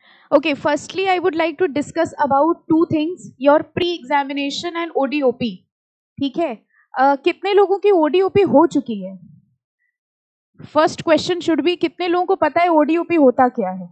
Okay, firstly, I would like to discuss about two things, your pre-examination and ODOP. ठीक है? कितने लोगों की ODOP हो चुकी है? फर्स्ट क्वेश्चन शुड बी, कितने लोगों को पता है ODOP होता क्या है?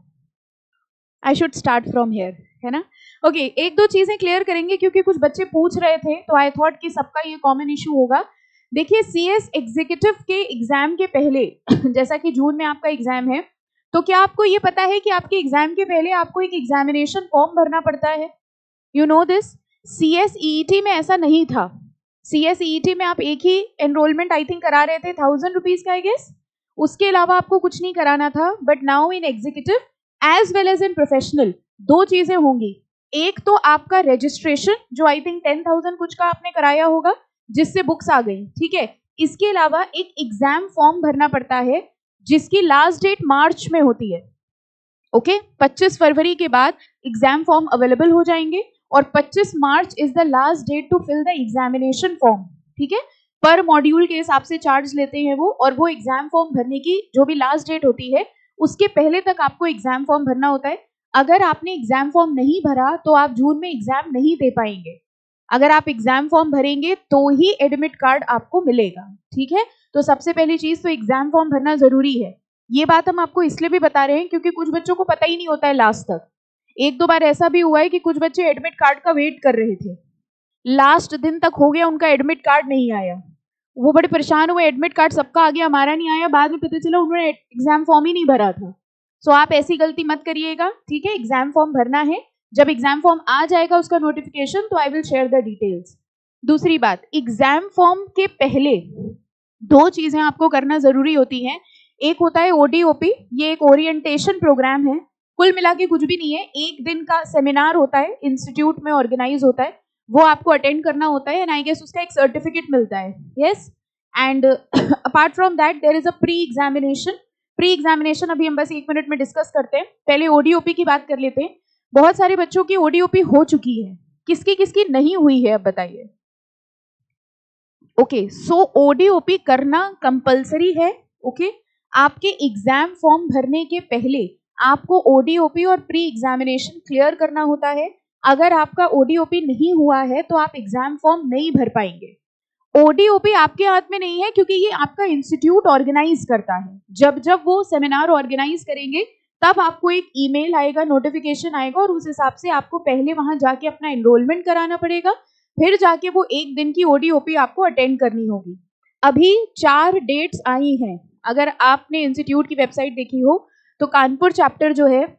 I should start from here, है ना? ओके, एक दो चीजें क्लियर करेंगे क्योंकि कुछ बच्चे पूछ रहे थे, तो आई थॉट कि सबका ये कॉमन इशू होगा. देखिए, CS एग्जीक्यूटिव के एग्जाम के पहले जैसा कि जून में आपका एग्जाम है, तो क्या आपको ये पता है कि आपके एग्जाम के पहले आपको एक एग्जामिनेशन फॉर्म भरना पड़ता है? You know this. CSEET में ऐसा नहीं था. CSEET में आप एक ही एनरोलमेंट आई थिंक करा रहे थे, 1000 रुपीज का, आई गेस. उसके अलावा आपको कुछ नहीं कराना था. But now in executive as well as in professional दो चीजें होंगी. एक तो आपका रजिस्ट्रेशन, जो आई थिंक 10,000 कुछ का आपने कराया होगा, जिससे बुक्स आ गई, ठीक है. इसके अलावा एक एग्जाम फॉर्म भरना पड़ता है जिसकी लास्ट डेट मार्च में होती है. ओके, 25 फरवरी के बाद एग्जाम फॉर्म अवेलेबल हो जाएंगे और 25 March is the last date to fill the examination form. ठीक है, पर मॉड्यूल के हिसाब से चार्ज लेते हैं वो, और वो एग्जाम फॉर्म भरने की जो भी लास्ट डेट होती है उसके पहले तक आपको एग्जाम फॉर्म भरना होता है. अगर आपने एग्जाम फॉर्म नहीं भरा तो आप जून में एग्जाम नहीं दे पाएंगे. अगर आप एग्जाम फॉर्म भरेंगे तो ही एडमिट कार्ड आपको मिलेगा. ठीक है, तो सबसे पहली चीज तो एग्जाम फॉर्म भरना जरूरी है. ये बात हम आपको इसलिए भी बता रहे हैं क्योंकि कुछ बच्चों को पता ही नहीं होता है लास्ट तक. एक दो बार ऐसा भी हुआ है कि कुछ बच्चे एडमिट कार्ड का वेट कर रहे थे, लास्ट दिन तक हो गया, उनका एडमिट कार्ड नहीं आया. वो बड़े परेशान हुए, एडमिट कार्ड सबका आ गया, हमारा नहीं आया. बाद में पता चला उन्होंने एग्जाम फॉर्म ही नहीं भरा था. सो आप ऐसी गलती मत करिएगा. ठीक है, एग्जाम फॉर्म भरना है. जब एग्जाम फॉर्म आ जाएगा उसका नोटिफिकेशन, तो I will share the details. दूसरी बात, एग्जाम फॉर्म के पहले दो चीजें आपको करना जरूरी होती हैं. एक होता है ODOP, ये एक ओरिएंटेशन प्रोग्राम है. कुल मिला के कुछ भी नहीं है, एक दिन का सेमिनार होता है, इंस्टीट्यूट में ऑर्गेनाइज होता है, वो आपको अटेंड करना होता है. एंड आई गेस उसका एक सर्टिफिकेट मिलता है. Yes, and apart from that there is a pre examination. Pre examination अभी हम बस 1 मिनट में डिस्कस करते हैं. पहले ODOP की बात कर लेते हैं. बहुत सारे बच्चों की ODOP हो चुकी है, किसकी किसकी नहीं हुई है, अब बताइए. ओके, सो ODOP करना कंपलसरी है. ओके, आपके एग्जाम फॉर्म भरने के पहले आपको ODOP और प्री एग्जामिनेशन क्लियर करना होता है. अगर आपका ODOP नहीं हुआ है तो आप एग्जाम फॉर्म नहीं भर पाएंगे. ODOP आपके हाथ में नहीं है क्योंकि ये आपका इंस्टीट्यूट ऑर्गेनाइज करता है. जब जब वो सेमिनार ऑर्गेनाइज करेंगे तब आपको एक ईमेल आएगा, नोटिफिकेशन आएगा, और उस हिसाब से आपको पहले वहां जाके अपना एनरोलमेंट कराना पड़ेगा. फिर जाके वो एक दिन की ODOP आपको अटेंड करनी होगी. अभी 4 डेट्स आई हैं. अगर आपने इंस्टीट्यूट की वेबसाइट देखी हो तो कानपुर चैप्टर जो है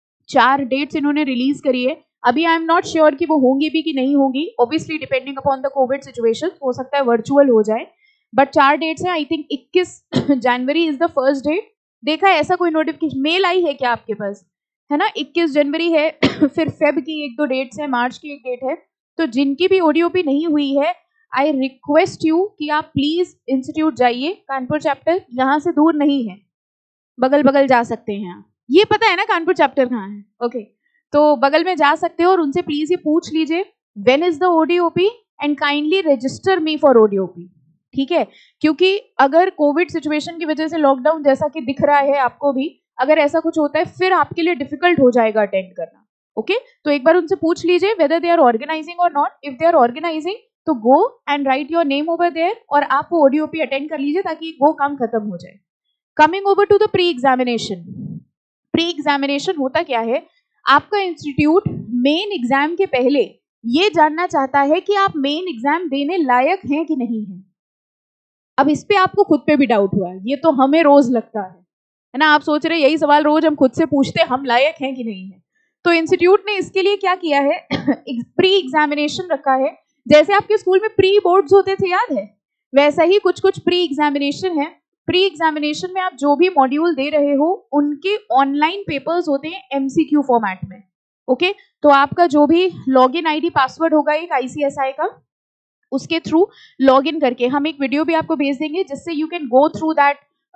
4 डेट्स इन्होंने रिलीज करी है. अभी आई एम नॉट श्योर कि वो होंगी भी कि नहीं होंगी, obviously depending upon the COVID situation. हो सकता है वर्चुअल हो जाए, बट 4 डेट्स हैं. I think 21 January is the first date. देखा है ऐसा कोई नोटिफिकेशन मेल आई है क्या आपके पास? है ना, 21 जनवरी है. फिर फेब की 1-2 डेट्स है, मार्च की एक डेट है. तो जिनकी भी ODOP नहीं हुई है, आई रिक्वेस्ट यू कि आप प्लीज इंस्टीट्यूट जाइए. कानपुर चैप्टर यहाँ से दूर नहीं है, बगल बगल जा सकते हैं आप. ये पता है ना कानपुर चैप्टर कहाँ है? ओके, तो बगल में जा सकते हो और उनसे प्लीज ये पूछ लीजिए when is the ODOP and kindly register me for ODOP. ठीक है, क्योंकि अगर कोविड सिचुएशन की वजह से लॉकडाउन जैसा कि दिख रहा है आपको भी, अगर ऐसा कुछ होता है फिर आपके लिए डिफिकल्ट हो जाएगा अटेंड करना. ओके, तो एक बार उनसे पूछ लीजिए वेदर दे आर ऑर्गेनाइजिंग और not. If they are organising तो go and write your name over there और आप वो ODOP अटेंड कर लीजिए ताकि वो काम खत्म हो जाए. Coming over to the pre examination. Pre examination होता क्या है? आपका इंस्टीट्यूट मेन एग्जाम के पहले ये जानना चाहता है कि आप मेन एग्जाम देने लायक हैं कि नहीं है. अब इस पे आपको खुद पे भी डाउट हुआ है, ये तो हमें रोज लगता है ना. आप सोच रहे यही सवाल रोज हम खुद से पूछते, हम लायक हैं कि नहीं है. तो इंस्टीट्यूट ने इसके लिए क्या किया है, प्री एग्जामिनेशन रखा है. जैसे आपके स्कूल में प्री बोर्ड्स होते थे, याद है, वैसा ही कुछ कुछ प्री एग्जामिनेशन है. प्री एग्जामिनेशन में आप जो भी मॉड्यूल दे रहे हो उनके ऑनलाइन पेपर्स होते हैं MCQ फॉर्मेट में. ओके, तो आपका जो भी लॉगिन ID पासवर्ड होगा एक ICSI का, उसके थ्रू लॉगिन करके हम एक वीडियो भी आपको भेज देंगे जिससे you can go through that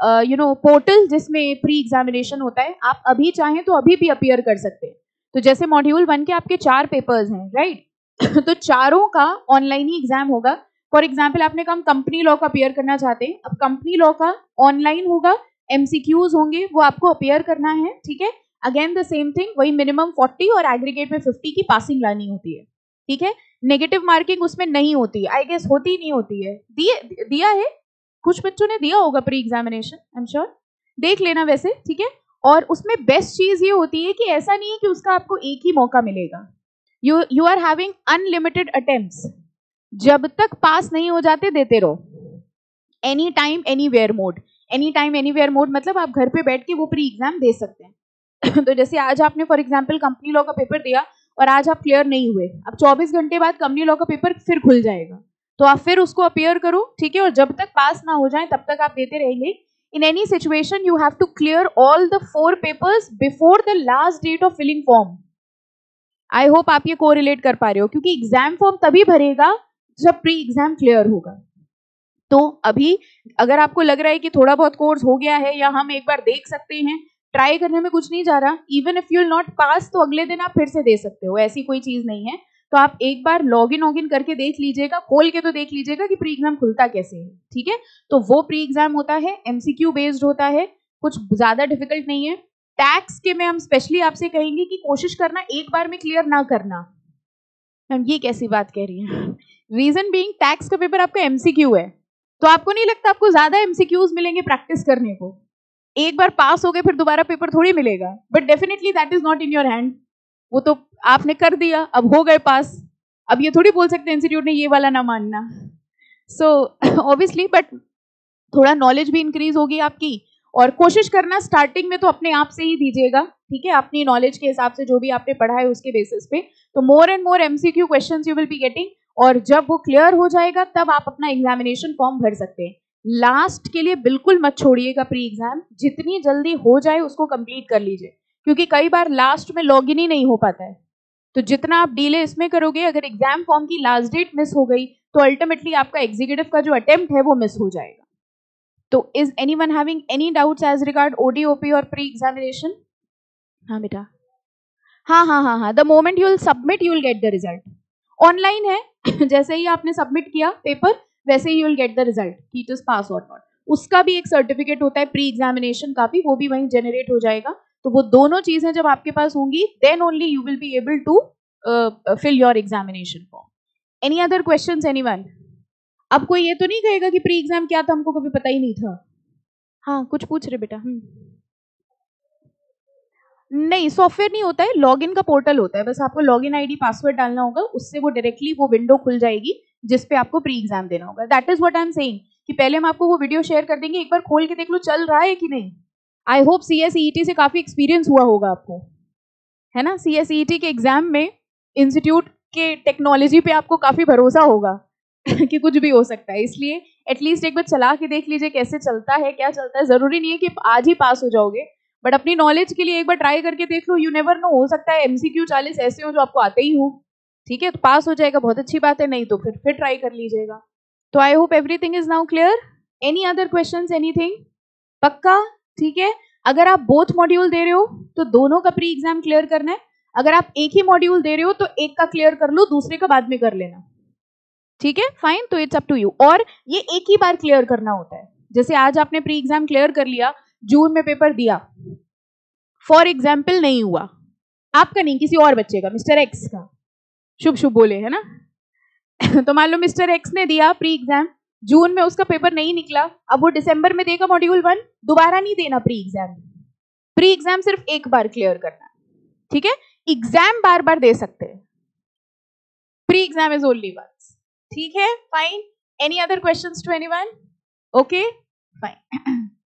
portal जिसमें प्री एग्जामिनेशन होता है. आप अभी चाहें तो अभी भी अपीयर कर सकते हैं. तो जैसे मॉड्यूल 1 के आपके 4 पेपर्स हैं, राइट, तो चारों का ऑनलाइन ही एग्जाम होगा. फॉर एग्जाम्पल आपने कहा कंपनी लॉ का अपीयर करना चाहते हैं, अब कंपनी लॉ का ऑनलाइन होगा, MCQs होंगे, वो आपको अपीयर करना है. ठीक है, अगेन द सेम थिंग, वही मिनिमम 40 और एग्रीगेट में 50 की पासिंग लानी होती है, ठीक है। नेगेटिव मार्किंग उसमें नहीं होती, आई गेस होती नहीं होती है, दिया है कुछ बच्चों ने दिया होगा pre examination, I am sure, देख लेना वैसे, ठीक है। और उसमें बेस्ट चीज ये होती है कि ऐसा नहीं है कि उसका आपको एक ही मौका मिलेगा, you are having unlimited attempts, जब तक पास नहीं हो जाते देते रहो, any time anywhere mode, any time anywhere mode मतलब आप घर पे बैठ के वो प्री एग्जाम दे सकते हैं। तो जैसे आज आपने फॉर एग्जांपल कंपनी लॉ का पेपर दिया और आज आप क्लियर नहीं हुए, अब 24 घंटे बाद कंपनी लॉ का पेपर फिर खुल जाएगा, तो आप फिर उसको अपीयर करो, ठीक है, और जब तक पास ना हो जाए तब तक आप देते रहेंगे। In any situation you have to clear all the 4 papers before the last date of filling form. I hope आप ये कोरिलेट कर पा रहे हो, क्योंकि एग्जाम फॉर्म तभी भरेगा जब प्री एग्जाम क्लियर होगा। तो अभी अगर आपको लग रहा है कि थोड़ा बहुत कोर्स हो गया है या हम एक बार देख सकते हैं, ट्राई करने में कुछ नहीं जा रहा, even if you will not pass तो अगले दिन आप फिर से दे सकते हो, ऐसी कोई चीज नहीं है। तो आप एक बार लॉगिन करके देख लीजिएगा, खोल के तो देख लीजिएगा कि प्री एग्जाम खुलता कैसे है, ठीक है। तो वो प्री एग्जाम होता है, एमसीक्यू बेस्ड होता है, कुछ ज्यादा डिफिकल्ट नहीं है। टैक्स के में हम स्पेशली आपसे कहेंगे कि कोशिश करना एक बार में क्लियर ना करना। मैम ये कैसी बात कह रही है? रीजन बीइंग टैक्स का पेपर आपका एमसीक्यू है, तो आपको नहीं लगता आपको ज्यादा एमसीक्यूज मिलेंगे प्रैक्टिस करने को? एक बार पास हो गए फिर दोबारा पेपर थोड़ी मिलेगा, but definitely that is not in your hand, वो तो आपने कर दिया, अब हो गए पास, अब ये थोड़ी बोल सकते इंस्टीट्यूट ने ये वाला ना मानना। सो ऑब्वियसली, बट थोड़ा नॉलेज भी इंक्रीज होगी आपकी, और कोशिश करना स्टार्टिंग में तो अपने आप से ही दीजिएगा, ठीक है, अपनी नॉलेज के हिसाब से जो भी आपने पढ़ा है उसके बेसिस पे। तो more and more MCQ questions you will be getting, और जब वो क्लियर हो जाएगा तब आप अपना एग्जामिनेशन फॉर्म भर सकते हैं। लास्ट के लिए बिल्कुल मत छोड़िएगा प्री एग्जाम, जितनी जल्दी हो जाए उसको कंप्लीट कर लीजिए, क्योंकि कई बार लास्ट में लॉग इन ही नहीं हो पाता है। तो जितना आप डिले इसमें करोगे, अगर एग्जाम फॉर्म की लास्ट डेट मिस हो गई तो अल्टीमेटली आपका एग्जीक्यूटिव का जो अटेम्प्ट है वो मिस हो जाएगा। तो is anyone having any doubts as regard ODOP और प्री एग्जामिनेशन? हाँ बेटा, हाँ, the moment you will submit you will get the result, online है। जैसे ही आपने सबमिट किया पेपर वैसे ही you will get the result कि इट इज पास और नॉट। उसका भी एक सर्टिफिकेट होता है प्री एग्जामिनेशन का भी, वो भी वहीं जनरेट हो जाएगा। तो वो दोनों चीजें जब आपके पास होंगी then only you will be able to fill your examination form. Any other questions anyone? अब कोई ये तो नहीं कहेगा कि प्री एग्जाम क्या था हमको कभी पता ही नहीं था। हाँ कुछ पूछ रहे बेटा? नहीं, सॉफ्टवेयर नहीं होता है, लॉगिन का पोर्टल होता है, बस आपको लॉगिन आईडी पासवर्ड डालना होगा, उससे वो डायरेक्टली वो विंडो खुल जाएगी जिस पे आपको प्री एग्जाम देना होगा। That is what I am saying कि पहले हम आपको वो वीडियो शेयर कर देंगे, एक बार खोल के देख लो चल रहा है कि नहीं। आई होप CSET से काफी एक्सपीरियंस हुआ होगा आपको, है ना। CSET के एग्जाम में इंस्टीट्यूट के टेक्नोलॉजी पे आपको काफी भरोसा होगा कि कुछ भी हो सकता है, इसलिए एटलीस्ट एक बार चला के देख लीजिए कैसे चलता है, क्या चलता है। जरूरी नहीं है कि आज ही पास हो जाओगे, बट अपनी नॉलेज के लिए एक बार ट्राई करके देख लो, यू नेवर नो, हो सकता है MCQ 40 ऐसे हो जो आपको आते ही हो, ठीक है, तो पास हो जाएगा, बहुत अच्छी बात है, नहीं तो फिर ट्राई कर लीजिएगा। तो I hope everything is now clear. Any other questions, anything? पक्का? ठीक है। अगर आप बोथ मॉड्यूल दे रहे हो तो दोनों का प्री एग्जाम क्लियर करना है, अगर आप एक ही मॉड्यूल दे रहे हो तो एक का क्लियर कर लो, दूसरे का बाद में कर लेना, ठीक है, फाइन। तो इट्स अप टू यू, और ये एक ही बार क्लियर करना होता है। जैसे आज आपने प्री एग्जाम क्लियर कर लिया, जून में पेपर दिया, फॉर एग्जाम्पल नहीं हुआ आपका, नहीं किसी और बच्चे का, मिस्टर एक्स का, शुभ शुभ बोले, है ना। तो मान लो मिस्टर एक्स ने दिया प्री एग्जाम, जून में उसका पेपर नहीं निकला, अब वो दिसंबर में देगा मॉड्यूल 1, दोबारा नहीं देना प्री एग्जाम। प्री एग्जाम सिर्फ एक बार क्लियर करना, ठीक है, एग्जाम बार बार दे सकते हैं, pre exam is only once, ठीक है, fine. Any other questions to anyone? Okay, fine.